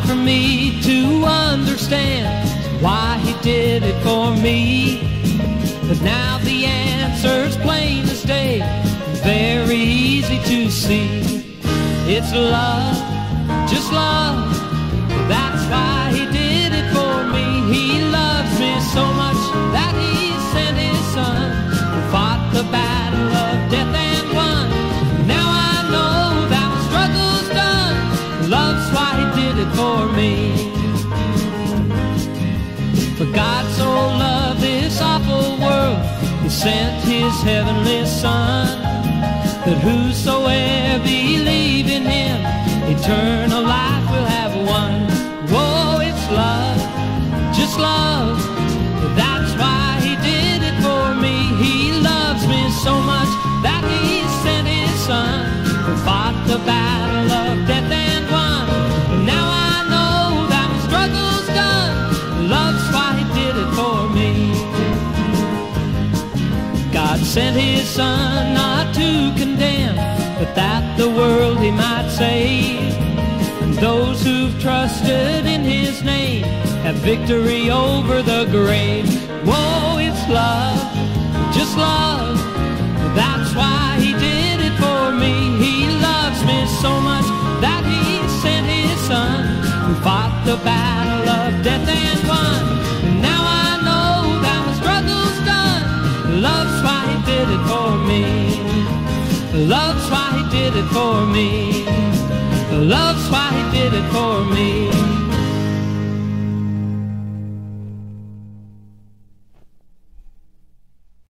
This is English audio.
for me to understand why he did it for me. But now the answer's plain as day, very easy to see. It's love, just love, that's why he did it for me. He loves me so much that he sent his son, who fought the battle of death and won. Now I know that my struggle's done. Love's why he did it for me. For God so loved this awful world, he sent his heavenly Son, that whosoe'er believe in him, eternal life will have won. Whoa, it's love, just love, that's why he did it for me. He loves me so much that he sent his Son, who fought the battle of death and won. And now I know that my struggle's done. Love's why he did it for me. God sent his Son not to condemn, but that the world he might save. And those who've trusted in his name have victory over the grave. Whoa, it's love, just love, that's why he did it for me. He loves me so much that he sent his Son, who fought the battle of death and won. And now I know that my struggle's done. Love's why he did it for me. Love's why he did it for me. Love's why he did it for me.